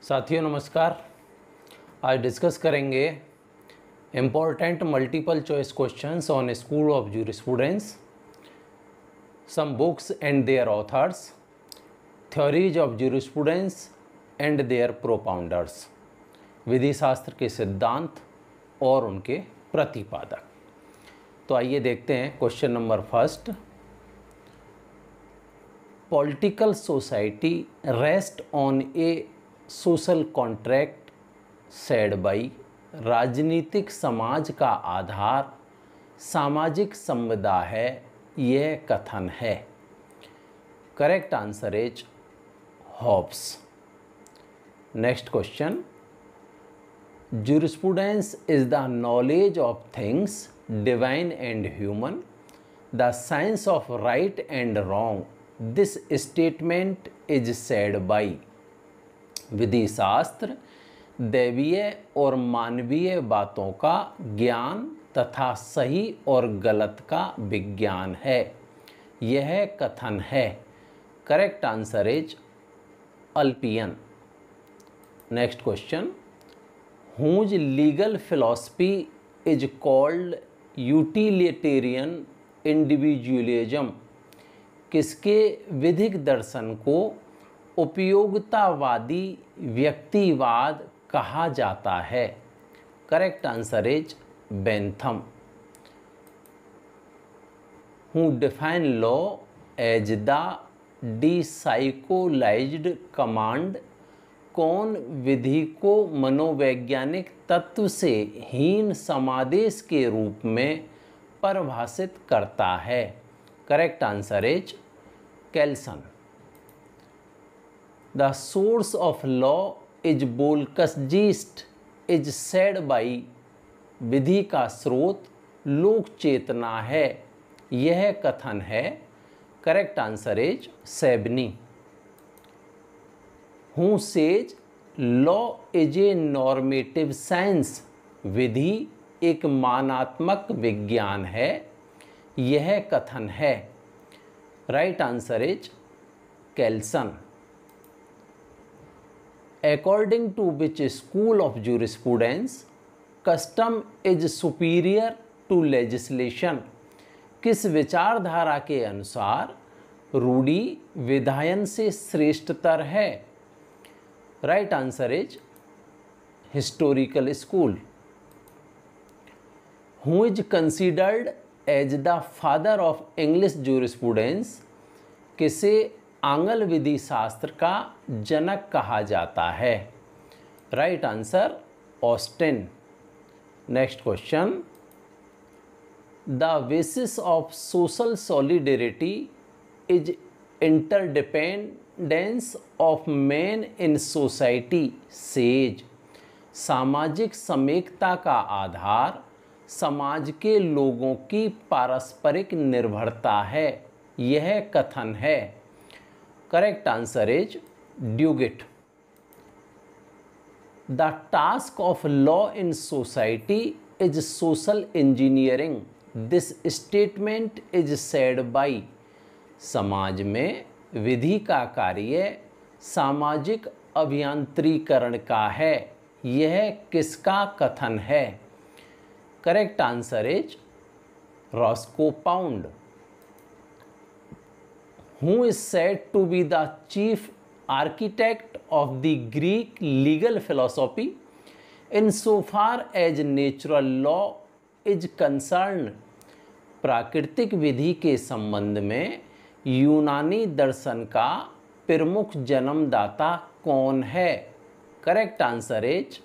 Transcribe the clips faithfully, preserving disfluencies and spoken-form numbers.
साथियों नमस्कार। आज डिस्कस करेंगे important multiple choice questions on school of jurisprudence, some books and their authors, theories of jurisprudence and their propounders, विधि शास्त्र के सिद्धांत और उनके प्रतिपादक। तो आइए देखते हैं question number first. Political society rest on a social contract said by. राजनीतिक समाज का आधार सामाजिक संविदा है, यह कथन है। Correct answer is Hobbes. Next question. Jurisprudence is the knowledge of things divine and human, the science of right and wrong. This statement is said by. विधि शास्त्र दैवीय और मानवीय बातों का ज्ञान तथा सही और गलत का विज्ञान है, यह कथन है। Correct answer is Ulpian. Next question. Whose legal philosophy is called utilitarian individualism. किसके विधिक दर्शन को उपयोगितावादी व्यक्तिवाद कहा जाता है? Correct answer is Bentham. Who define law as the depsychologised command. कौन विधि को मनोवैज्ञानिक तत्व से हीन समादेश के रूप में परिभाषित करता है? Correct answer is Kelsen. The source of law is Bolkus gist is said by। विधि का स्रोत लोक चेतना है, यह कथन है। Correct answer is Savigny. Who says law is a normative science। विधि एक मानात्मक विज्ञान है, यह कथन है। Right answer is Kelsen. According to which school of jurisprudence custom is superior to legislation। किस विचारधारा के अनुसार रूढ़ी विधायन से श्रेष्ठतर है? Right answer is historical school. Who is considered as the father of English jurisprudence. किसे आंग्ल विधि शास्त्र का जनक कहा जाता है? Right answer Austin. Next question. The basis of social solidarity is interdependence of man in society says. सामाजिक समेकता का आधार समाज के लोगों की पारस्परिक निर्भरता है, यह कथन है। Correct answer is Duguit. The task of law in society is social engineering. This statement is said by. समाज में विधि का कार्य सामाजिक अभियांत्रिकरण का है, यह किसका कथन है? Correct answer is Roscoe Pound. Who is said to be the chief architect of the Greek legal philosophy insofar as natural law is concerned। प्राकृतिक विधि के संबंध में यूनानी दर्शन का प्रमुख जन्मदाता कौन है? करेक्ट आंसर इज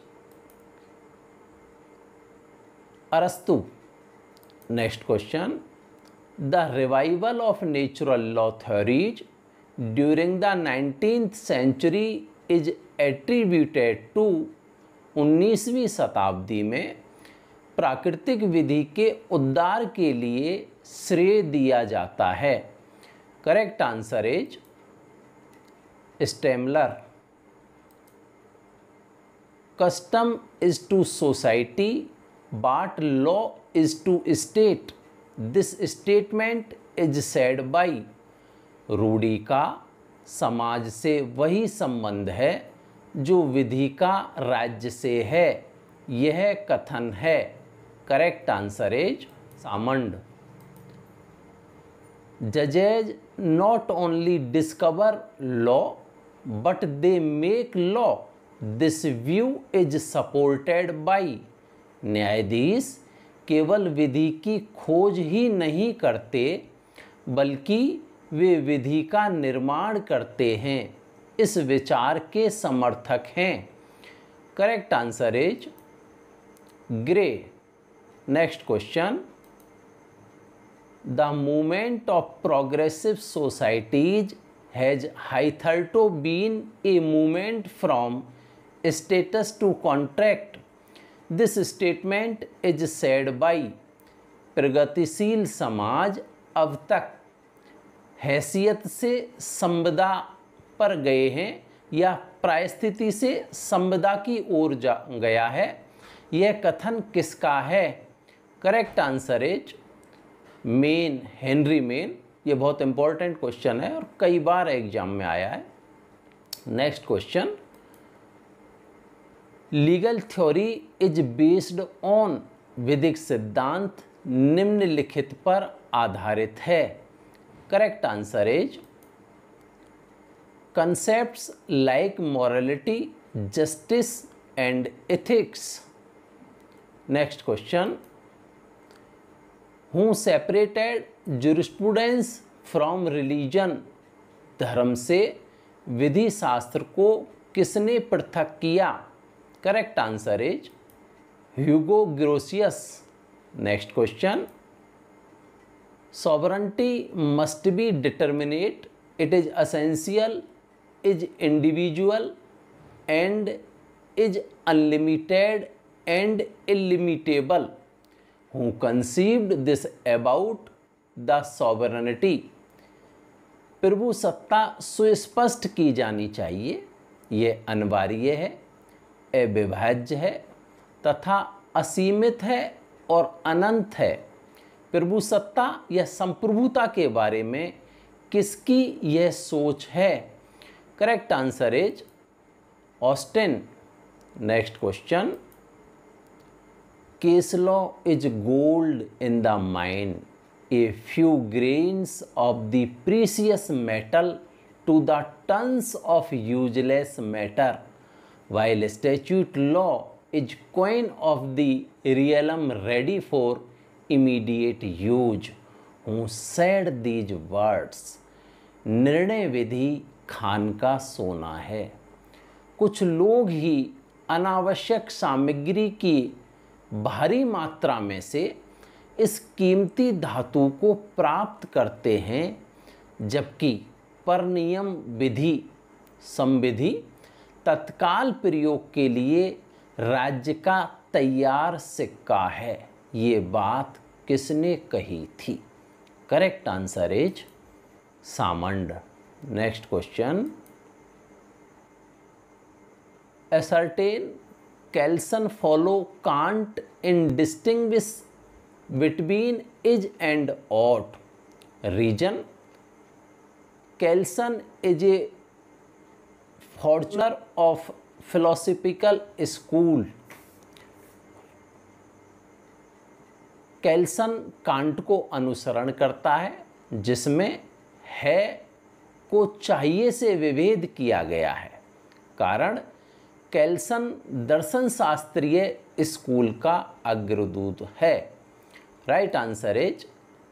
अरस्तु। Next question. The revival of natural law theories during the nineteenth century is attributed to। उन्नीसवीं शताब्दी में प्राकृतिक विधि के उद्धार के लिए श्रेय दिया जाता है। Correct answer is Stammler. Custom is to society but law is to state. This statement is said by. रूढ़ी का समाज से वही संबंध है जो विधि का राज्य से है, यह कथन है। Correct answer is Salmond. जजेज not only discover law but they make law, this view is supported by. न्यायाधीश केवल विधि की खोज ही नहीं करते बल्कि वे विधि का निर्माण करते हैं, इस विचार के समर्थक हैं। Correct answer is Gray. Next question, the movement of progressive societies has hitherto been a movement from status to contract. This statement is said by प्रगतिशील समाज अब तक हैसियत से संविदा पर गए हैं या परिस्थिति से संविदा की ओर जा गया है, यह कथन किसका है? Correct answer is Maine, Henry Maine. ये बहुत इंपॉर्टेंट क्वेश्चन है और कई बार एग्जाम में आया है। Next question, legal theory is based on, विधिक सिद्धांत निम्नलिखित पर आधारित है। Correct answer is concepts like morality, justice and ethics. Next question, who separated jurisprudence from religion? धर्म से विधि शास्त्र को किसने पृथक किया? Correct answer is Hugo Grotius. Next question, sovereignty must be determinate, it is essential, is individual and is unlimited and illimitable. Who conceived this about the sovereignty? प्रभु सत्ता सुस्पष्ट की जानी चाहिए, ये अनिवार्य है, अविभाज्य है तथा असीमित है और अनंत है। प्रभु सत्ता या संप्रभुता के बारे में किसकी यह सोच है? Correct answer is Austin. Next question, case law is gold in the mine, a few grains of the precious metal to the tons of useless matter, while statute law is coin of the realm ready for immediate use. Who said these words? निर्णय विधि खान का सोना है। कुछ लोग ही अनावश्यक सामग्री की भारी मात्रा में से इस कीमती धातु को प्राप्त करते हैं, जबकि परनियम विधि संविधि तत्काल प्रयोग के लिए राज्य का तैयार सिक्का है। ये बात किसने कही थी? Correct answer is Salmond. Next question, ascertain Kelsen follow Kant in distinguish between is and ought. Reason, Kelsen is a fortuner of philosophical school. Kelsen Kant को अनुसरण करता है, जिसमें है को चाहिए से विभेद किया गया है। कारण, कैल्सन दर्शन शास्त्रीय स्कूल का अग्रदूत है। Right answer is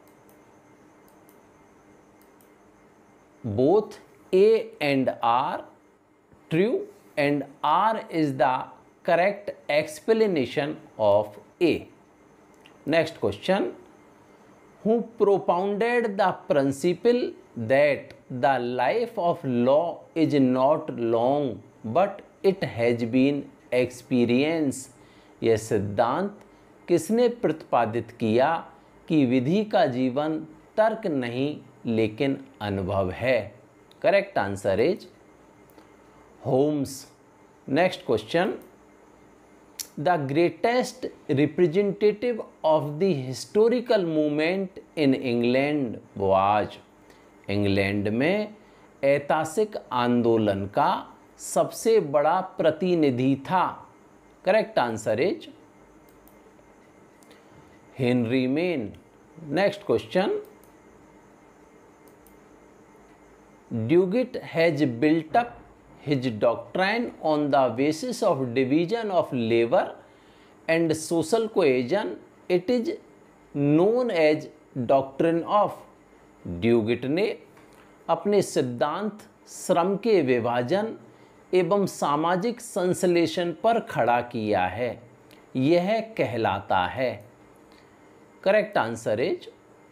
both A and R true and R is the correct explanation of A. Next question, who propounded the principle that the life of law is not long but it has been experience? यह सिद्धांत किसने प्रतिपादित किया कि विधि का जीवन तर्क नहीं लेकिन अनुभव है? Correct answer is Holmes. Next question, the greatest representative of the historical movement in England was, England में ऐतिहासिक आंदोलन का सबसे बड़ा प्रतिनिधि था? Correct answer is Henry Maine. Next question, Duguit has built up his doctrine on the basis of division of labor and social cohesion. It is known as doctrine of. Duguit ने अपने सिद्धांत श्रम के विभाजन एवं सामाजिक संश्लेषण पर खड़ा किया है, यह कहलाता है। Correct answer is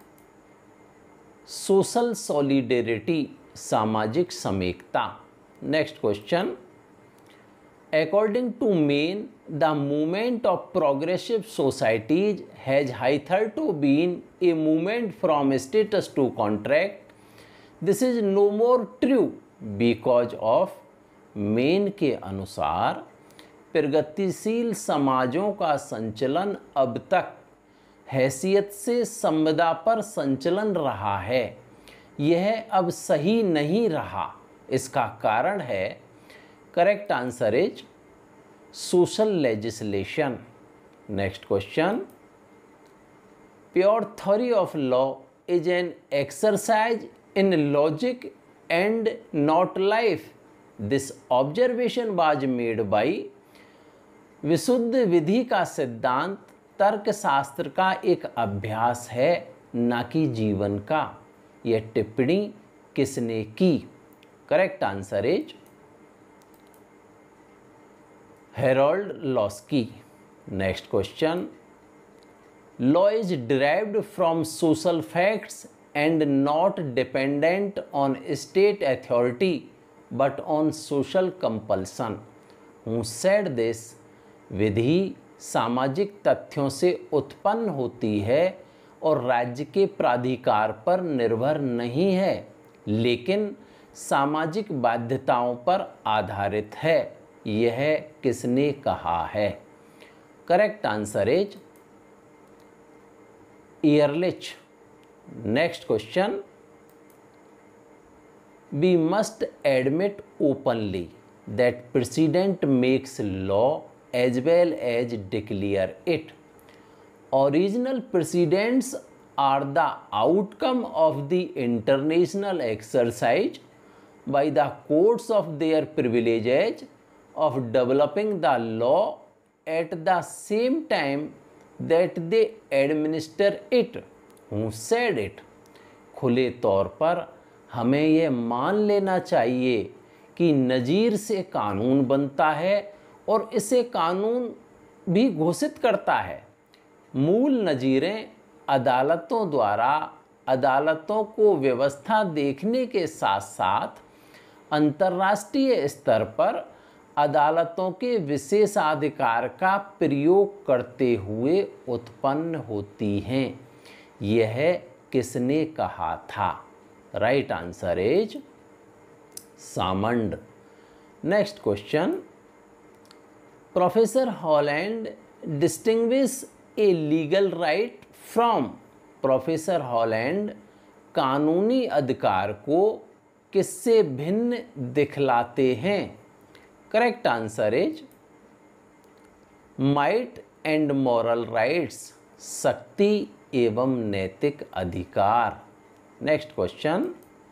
social solidarity, सामाजिक समेकता। Next question, according to Main, the movement of progressive societies has hitherto been a movement from status to contract. This is no more true because of Main के अनुसार प्रगतिशील समाजों का संचलन अब तक हैसियत से संविदा पर संचलन रहा है, यह अब सही नहीं रहा। इसका कारण है, correct answer is social legislation. Next question, pure theory of law is an exercise in logic and not life. This observation was made by. विशुद्ध विधि का सिद्धांत तर्कशास्त्र का एक अभ्यास है, न कि जीवन का। यह टिप्पणी किसने की? Correct answer is Harold Laski. Next question, law is derived from social facts and not dependent on state authority but on social compulsion. Who said this? विधि सामाजिक तथ्यों से उत्पन्न होती है और राज्य के प्राधिकार पर निर्भर नहीं है, लेकिन सामाजिक बाध्यताओं पर आधारित है, यह किसने कहा है? Correct answer is Ehrlich. Next question, we must admit openly that precedent makes law as well as declare it. Original precedents are the outcome of the international exercise by the courts of their privileges of developing the law at the same time that they administer it. Who said it? खुले तौर पर हमें यह मान लेना चाहिए कि नज़ीर से कानून बनता है और इसे कानून भी घोषित करता है। मूल नज़ीरें अदालतों द्वारा अदालतों को व्यवस्था देखने के साथ साथ अंतर्राष्ट्रीय स्तर पर अदालतों के विशेषाधिकार का प्रयोग करते हुए उत्पन्न होती हैं, यह किसने कहा था? Right answer is Salmond. Next question, professor Holland distinguish a legal right from. Professor Holland कानूनी अधिकार को किससे भिन्न दिखलाते हैं? Correct answer is might and moral rights, शक्ति एवं नैतिक अधिकार। Next question,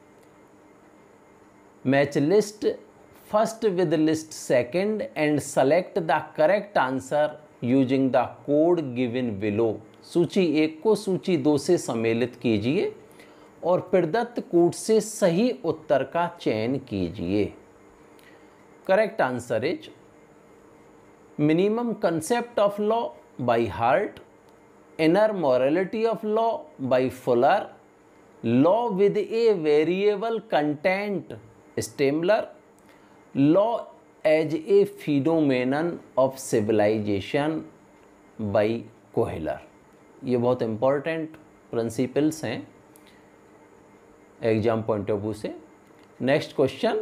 match list first with list second and select the correct answer using the code given below. सूची एक को सूची दो से सम्मिलित कीजिए और प्रदत्त कोड से सही उत्तर का चयन कीजिए। Correct answer is minimum concept of law by Hart, inner morality of law by Fuller, law with a variable content Stammler, law as a phenomenon of civilization by Kohler. ये बहुत इंपॉर्टेंट प्रिंसिपल्स हैं exam point of view से। Next question,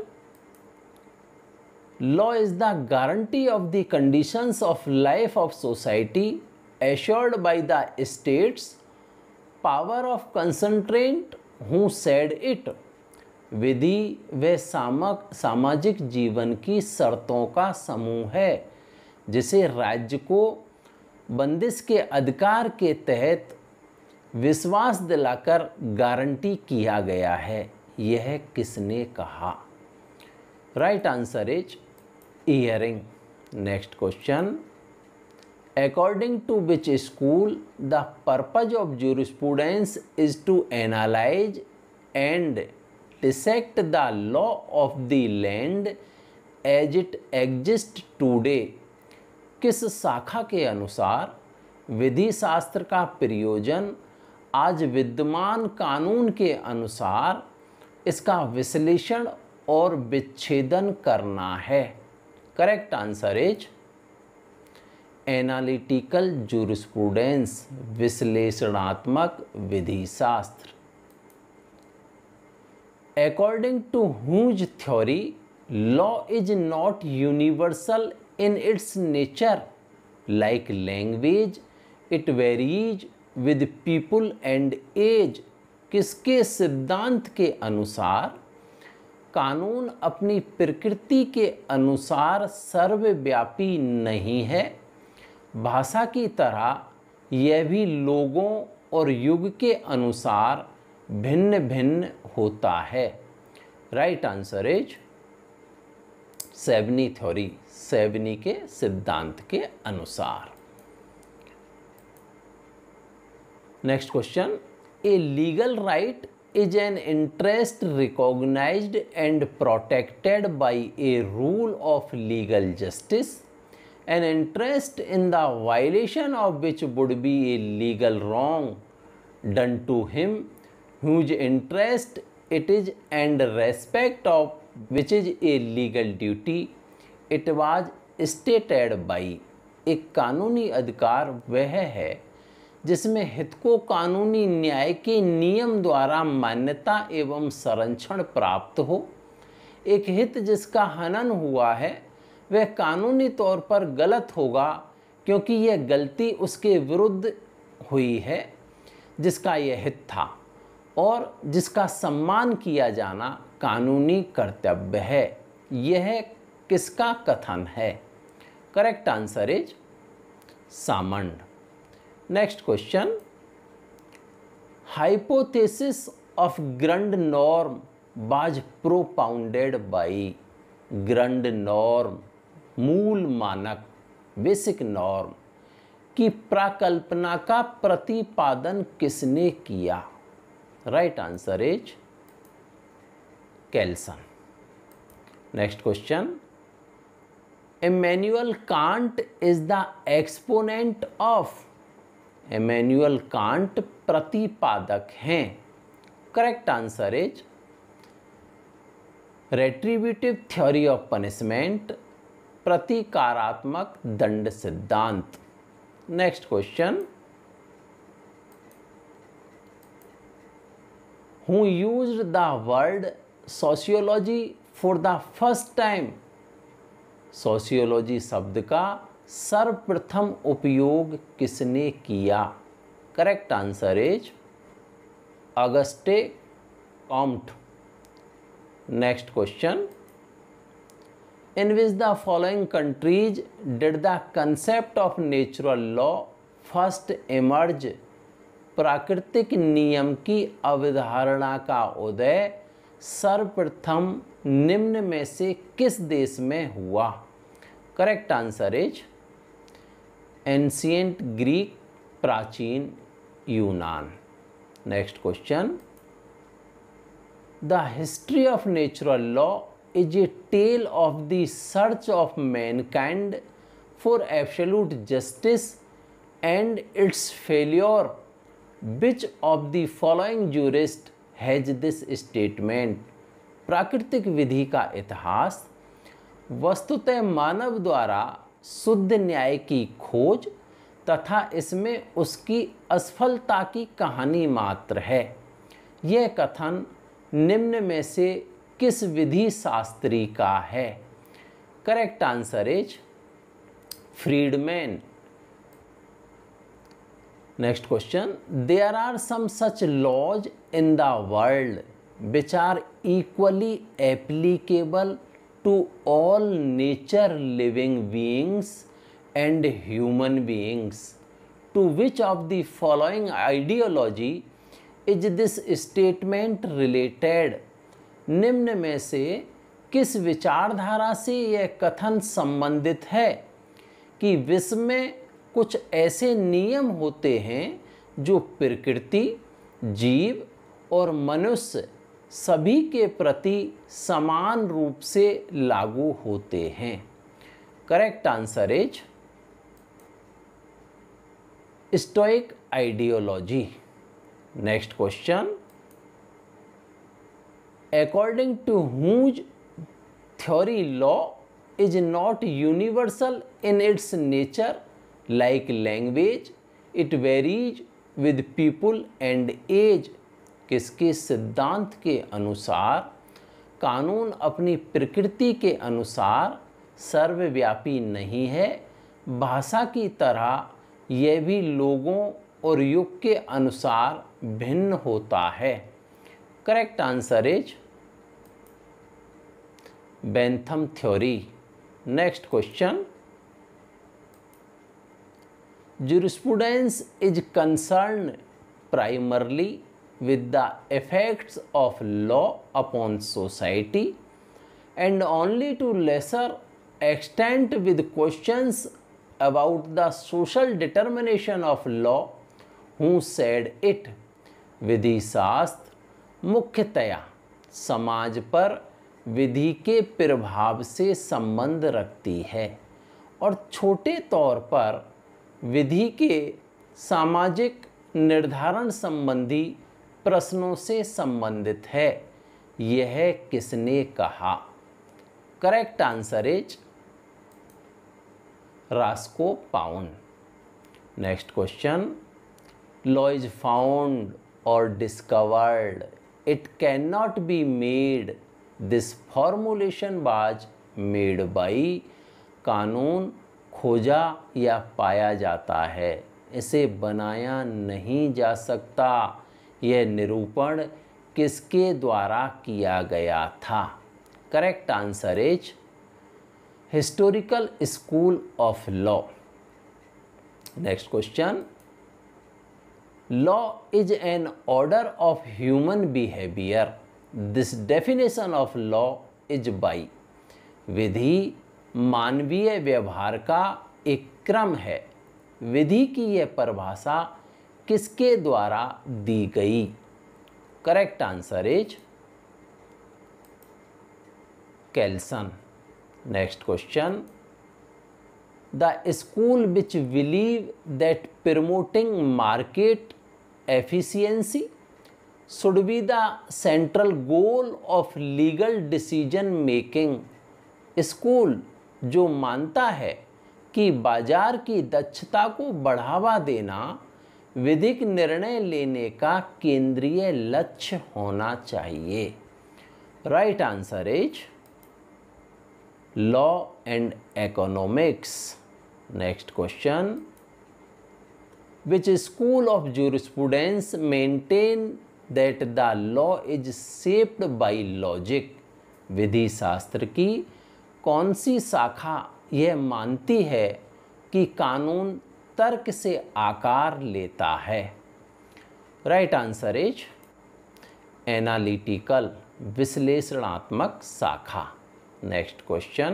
law is the guarantee of the conditions of life of society assured by the state's power of concentrate. Who said it? विधि व सामक सामाजिक जीवन की शर्तों का समूह है जिसे राज्य को बंदिश के अधिकार के तहत विश्वास दिलाकर गारंटी किया गया है। यह किसने कहा? Right answer is Ihering. Next question, according to which school the purpose of jurisprudence is to analyse and dissect the law of the land as it exist today? किस शाखा के अनुसार विधि शास्त्र का प्रयोजन आज विद्यमान कानून के अनुसार इसका विश्लेषण और विच्छेदन करना है? Correct answer is analytical jurisprudence, विश्लेषणात्मक विधि शास्त्र। According to whose theory law is not universal in its nature, like language it varies with people and age? किसके सिद्धांत के अनुसार कानून अपनी प्रकृति के अनुसार सर्वव्यापी नहीं है? भाषा की तरह यह भी लोगों और युग के अनुसार भिन्न भिन्न होता है। Right answer is Savigny theory, Savigny के सिद्धांत के अनुसार। Next question, a legal right is an interest recognised and protected by a rule of legal justice, an interest in the violation of which would be a legal wrong done to him whose interest it is and respect of which is a legal duty it was stated by। एक कानूनी अधिकार वह है जिसमें हित को कानूनी न्याय के नियम द्वारा मान्यता एवं संरक्षण प्राप्त हो। एक हित जिसका हनन हुआ है वह कानूनी तौर पर गलत होगा क्योंकि यह गलती उसके विरुद्ध हुई है जिसका यह हित था और जिसका सम्मान किया जाना कानूनी कर्तव्य है। यह किसका कथन है? Correct answer is Salmond. Next question, hypothesis of grund norm was propounded by. Grund norm, मूल मानक, बेसिक नॉर्म की प्राकल्पना का प्रतिपादन किसने किया? Right answer is Kelsen. Next question, Immanuel Kant is the exponent of. Immanuel Kant प्रतिपादक हैं। Correct answer is retributive theory of punishment, प्रतिकारात्मक दंड सिद्धांत। Next question, who used the word sociology for the first time? Sociology शब्द का सर्वप्रथम उपयोग किसने किया? Correct answer is Auguste Comte. Next question, in which the following countries did the concept of natural law first emerge? प्राकृतिक नियम की अवधारणा का उदय सर्वप्रथम निम्न में से किस देश में हुआ? Correct answer is ancient Greek, प्राचीन यूनान। Next question, the history of natural law is a tale of the search of mankind for absolute justice and its failure. Which of the following jurist has this statement? प्राकृतिक विधि का इतिहास वस्तुतः मानव द्वारा शुद्ध न्याय की खोज तथा इसमें उसकी असफलता की कहानी मात्र है। यह कथन निम्न में से किस विधि शास्त्री का है? Correct answer is Friedmann. Next question, there are some such laws in the world which are equally applicable to all nature living beings and human beings. To which of the following ideology is this statement related? निम्न में से किस विचारधारा से यह कथन संबंधित है कि विश्व में कुछ ऐसे नियम होते हैं जो प्रकृति, जीव और मनुष्य सभी के प्रति समान रूप से लागू होते हैं? Correct answer is Stoic ideology. Next question. According to whose theory law is not universal in its nature, like language, it varies with people and age. किसके सिद्धांत के अनुसार कानून अपनी प्रकृति के अनुसार सर्वव्यापी नहीं है, भाषा की तरह यह भी लोगों और युग के अनुसार भिन्न होता है? Correct answer is Bentham theory. Next question. jurisprudence is concerned primarily with the effects of law upon society and only to lesser extent with questions about the social determination of law. Who said it? विधि शास्त्र मुख्यतया समाज पर विधि के प्रभाव से संबंध रखती है और छोटे तौर पर विधि के सामाजिक निर्धारण संबंधी प्रश्नों से संबंधित है. यह किसने कहा? Correct answer is Roscoe Pound. Next question. Law is found और discovered, it can not be made. This formulation was made by. कानून खोजा या पाया जाता है, इसे बनाया नहीं जा सकता. यह निरूपण किसके द्वारा किया गया था? Correct answer is historical school of law. Next question. Law is an order of human behaviour. This definition of law is by. विधि मानवीय व्यवहार का एक क्रम है. विधि की यह परिभाषा किसके द्वारा दी गई? Correct answer is Kelsen. Next question. The school which believe that promoting market efficiency should be the central goal of legal decision making. School जो मानता है कि बाजार की दक्षता को बढ़ावा देना विधिक निर्णय लेने का केंद्रीय लक्ष्य होना चाहिए. Right answer is law and economics. Next question. Which school of jurisprudence maintain that the law is shaped by logic. विधि शास्त्र की कौन सी शाखा यह मानती है कि कानून तर्क से आकार लेता है? राइट आंसर इज एनालिटिकल, विश्लेषणात्मक शाखा. Next question.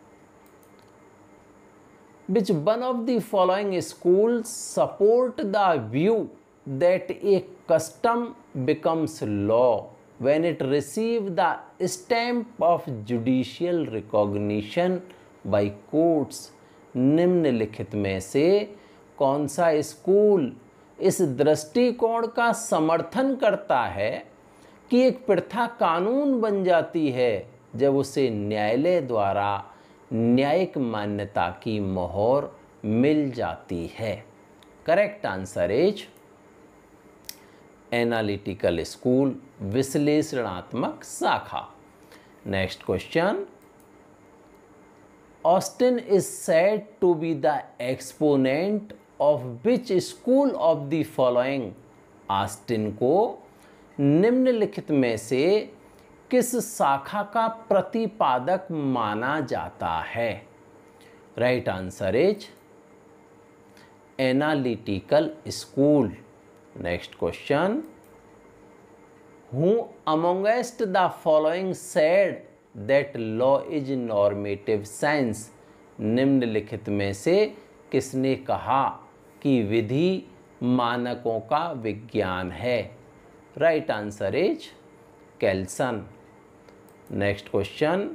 Which one of the following schools support the view that a custom becomes law when it receives the stamp of judicial recognition by courts? निम्नलिखित में से कौन सा स्कूल इस दृष्टिकोण का समर्थन करता है कि एक प्रथा कानून बन जाती है जब उसे न्यायालय द्वारा न्यायिक मान्यता की मोहर मिल जाती है? Correct answer is analytical school, विश्लेषणात्मक शाखा. Next question. Austin is said to be the exponent of which school of the following? Austin को निम्नलिखित में से किस शाखा का प्रतिपादक माना जाता है? Right answer is analytical school. Next question, who amongst the following said that law is normative science? निम्नलिखित में से किसने कहा कि विधि मानकों का विज्ञान है? Right answer is Kelsen. Next question,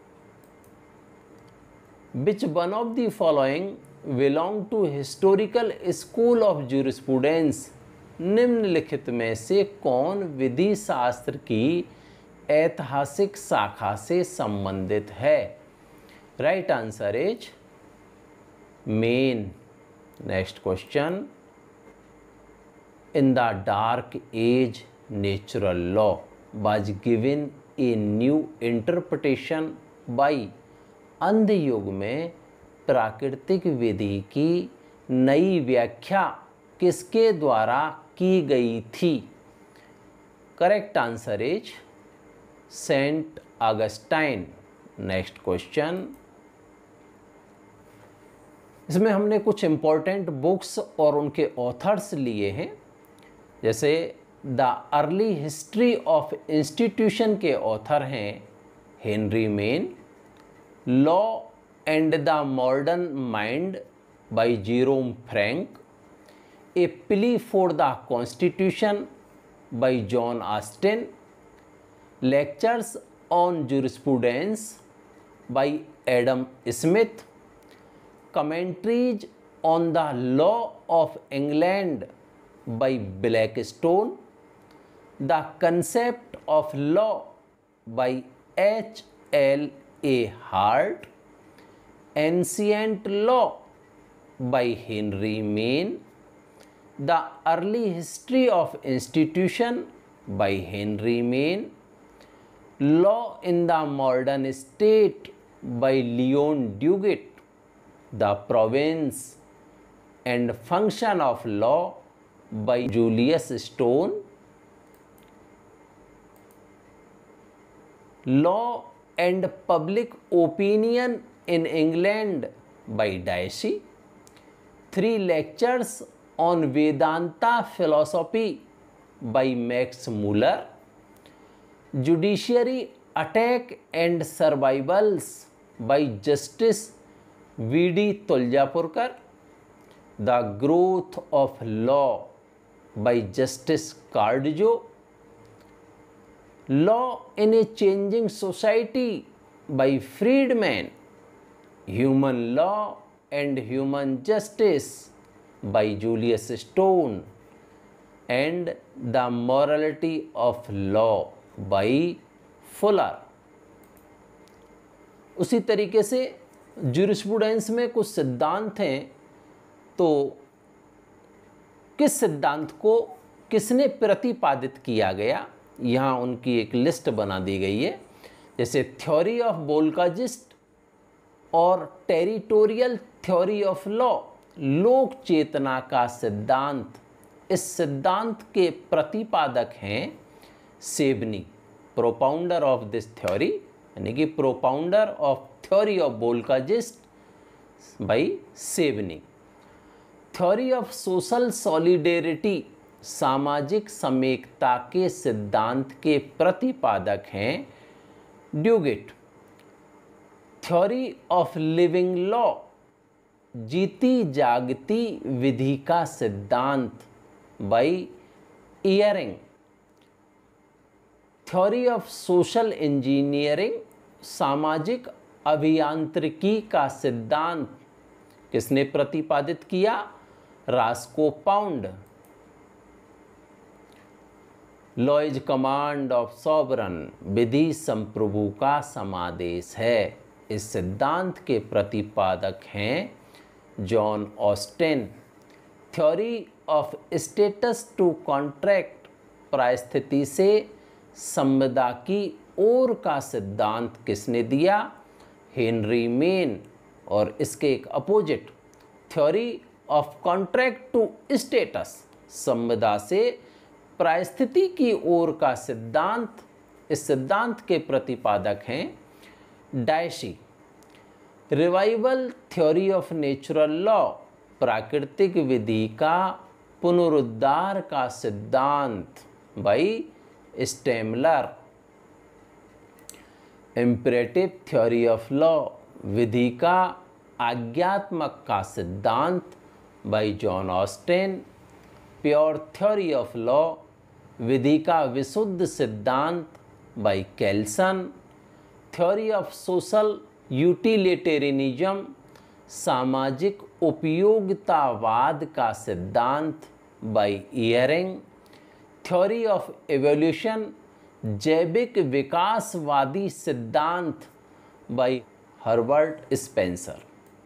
which one of the following belong to historical school of jurisprudence? निम्नलिखित में से कौन विधि शास्त्र की ऐतिहासिक शाखा से संबंधित है? Right answer is Maine. Next question, in the dark age natural law was given a new interpretation by अंध युग में प्राकृतिक विधि की नई व्याख्या किसके द्वारा की गई थी? Correct answer is Saint Augustine. Next question, इसमें हमने कुछ इंपॉर्टेंट बुक्स और उनके ऑथर्स लिए हैं, जैसे the early history of institution के ऑथर हैं Henry Maine, law and the modern mind by Jerome Frank, a plea for the constitution by John Austin, lectures on jurisprudence by Adam Smith, commentaries on the law of England by Blackstone, the concept of law by H L A Hart, ancient law by Henry Maine, the early history of institution by Henry Maine, law in the modern state by Leon Duguit, the province and function of law by Julius Stone, law and public opinion in England by Dicey, three lectures on Vedanta philosophy by Max Muller, judiciary attack and survivals by Justice V D Tulzapurkar, the growth of law by Justice Cardozo, law in a changing society by Friedmann, human law and human justice by Julius Stone, and the morality of law by Fuller. उसी तरीके से jurisprudence में कुछ सिद्धांत हैं, तो किस सिद्धांत को किसने प्रतिपादित किया गया, यहाँ उनकी एक लिस्ट बना दी गई है, जैसे थ्योरी ऑफ वोल्काजिस्ट और टेरिटोरियल थ्योरी ऑफ लॉ, लोक चेतना का सिद्धांत। इस सिद्धांत के प्रतिपादक हैं Savigny, propounder of this theory, यानी कि propounder of theory of Volksgeist by Savigny. Theory of social solidarity, सामाजिक समेकता के सिद्धांत के प्रतिपादक हैं Duguit. Theory of living law, जीती जागती विधि का सिद्धांत by Ihering. Theory of social engineering, सामाजिक अभियांत्रिकी का सिद्धांत किसने प्रतिपादित किया? Roscoe Pound. Law is command of sovereign, विधि संप्रभु का समादेश है। इस सिद्धांत के प्रतिपादक हैं John Austin. Theory of status to contract, परिस्थिति से संविदा की ओर का सिद्धांत किसने दिया? Henry Maine. और इसके एक opposite theory of contract to status, संविदा से परिस्थिति की ओर का सिद्धांत, इस सिद्धांत के प्रतिपादक हैं Dicey. Revival theory of natural law, प्राकृतिक विधि का पुनरुद्धार का सिद्धांत, by Stammler. Imperative theory of law, विधि का आज्ञात्मक का सिद्धांत, by John Austin. Pure theory of law, विधि का विशुद्ध सिद्धांत, by Kelsen. Theory of social utilitarianism, सामाजिक उपयोगितावाद का सिद्धांत, by Ihering. Theory of evolution, जैविक विकासवादी सिद्धांत, by Herbert Spencer.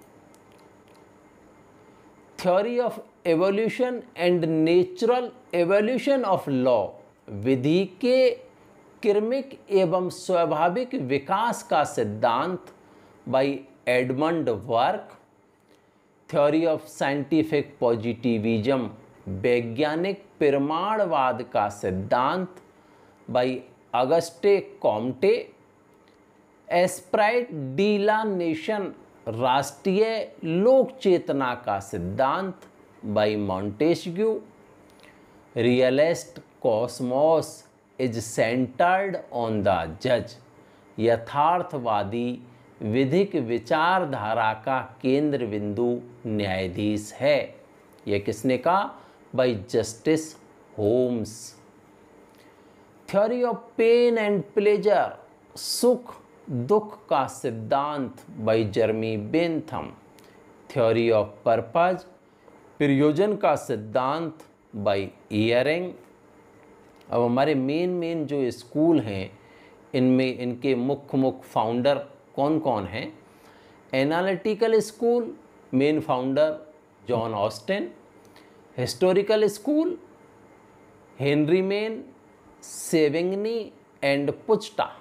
Theory of evolution and natural evolution of law, विधि के क्रमिक एवं स्वाभाविक विकास का सिद्धांत, by Edmund Burke. Theory of scientific positivism, वैज्ञानिक प्रमाणवाद का सिद्धांत, by Auguste Comte. Esprit de la nation, राष्ट्रीय लोक चेतना का सिद्धांत, by Montesquieu. Realist cosmos is centred on the जज, यथार्थवादी विधिक विचारधारा का केंद्र बिंदु न्यायाधीश है। यह किसने कहा? By Justice Holmes. Theory of pain and pleasure, सुख दुख का सिद्धांत, by Jeremy Bentham. Theory of purpose, प्रयोजन का सिद्धांत, बाई इयरिंग। अब हमारे मेन मेन जो स्कूल हैं, इनमें इनके मुख्य मुख्य फाउंडर कौन कौन हैं? Analytical school, main founder John Austin. Historical school, Henry Maine, Savigny and Puchta.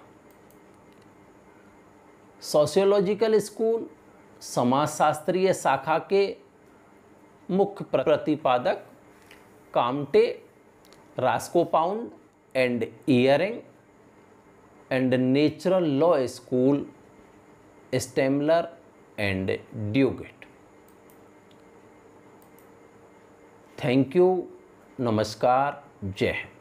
Sociological school, समाजशास्त्रीय शाखा के मुख्य प्रतिपादक Comte, Roscoe Pound and Ihering. And natural law school, Stammler and Duguit. Thank you, नमस्कार, जय हिंद।